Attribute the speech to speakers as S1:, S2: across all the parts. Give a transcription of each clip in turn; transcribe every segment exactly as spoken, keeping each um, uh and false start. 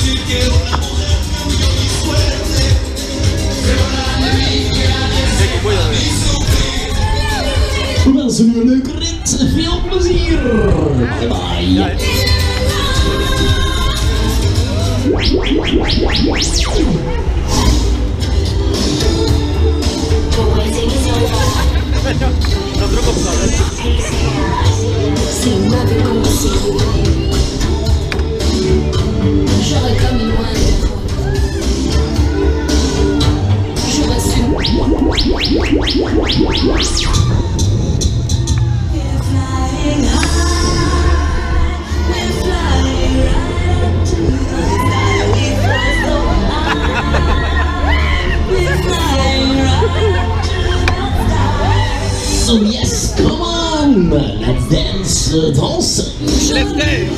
S1: We wensen u een leuke rit. Veel plezier. Bye bye. Ja,
S2: dat druk op staat.
S3: J'aurais comme une loin de toi. J'aurais su. We're flying high. We're flying right up to the sky. We fly so high. We're flying right up to the sky.
S1: So yes, come on, let's dance, dansen.
S2: Let's dance.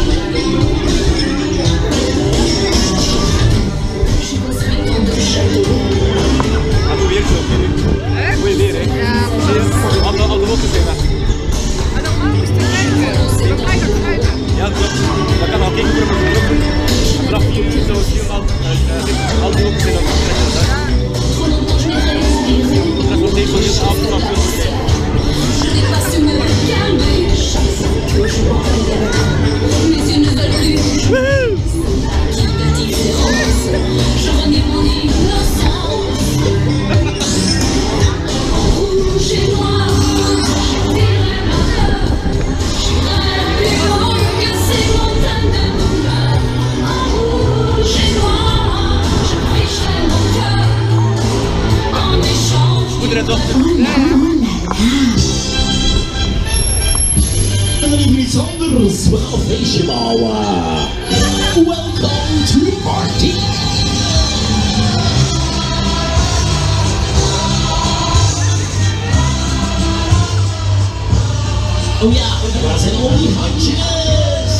S2: Hij probeert het ook. Moet je leren, hè? Ja, precies. Al de wolken zijn weg.
S4: Maar normaal moest hij kijken. Dan ga je nog kruiden.
S2: Ja, dat klopt. Dat kan al kijken voor een wolken. Vanaf vier uur zo zie je al, al die wolken zijn nog vertrekken. Dat is nog steeds van deze avond vanaf vier uur.
S3: Je n'ai pas su me calmer. Chaque fois que je regarde, mes yeux ne veulent plus. De différence, je renie mon innocence. En rouge et noir, j'irai ma peur. J'irai plus haut que ces montagnes de douleur. En rouge et noir, je ficherai mon cœur. En échange.
S2: Goed erin toch?
S1: En dan even iets anders, we gaan een feestje bouwen. Welcome to the party. Oh ja, waar zijn al die handjes?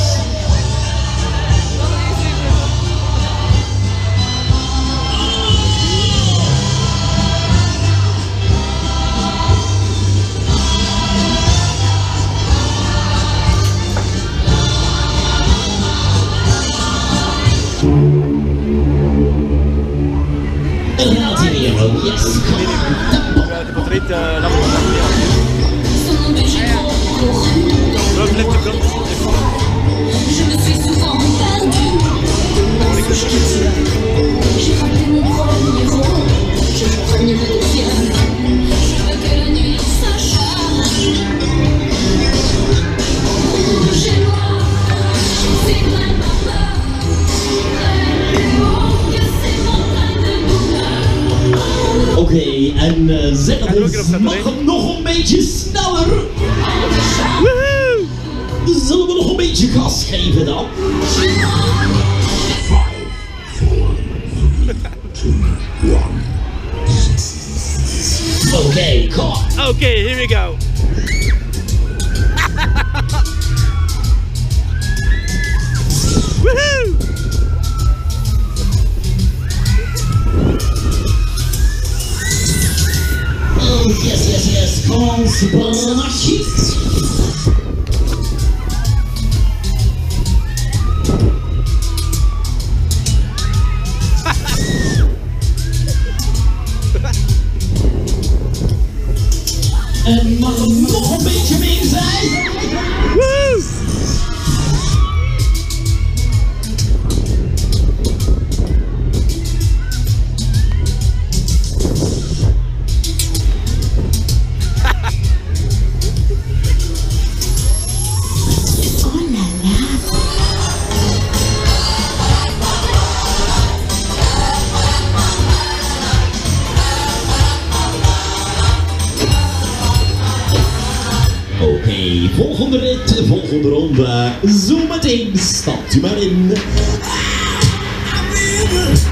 S1: En dan gaat hij weer, oh yes, come on.
S2: De batterij uh, laat me nog meer. Dat blijft de kant.
S3: Je me suis souvent perdue. J'ai raté mon premier rôle. Je reprends le deuxième. Je veux que la nuit s'acharne. Rouge et noir, c'est vraiment peur. Plus haut que ces montagnes de douleur.
S1: Oké, okay, en uh, zeg het eens, mag het nog een beetje sneller? Woehoe! Zullen we nog een beetje gas geven dan? Oké, okay, come on.
S2: Oké, okay, here we go. Woehoe!
S1: Oh yes, yes, yes, come on, Supermarchi. En mag er nog een beetje meer zijn?
S2: Woe!
S1: Oké, okay, volgende rit, volgende ronde. Zometeen stapt u maar in.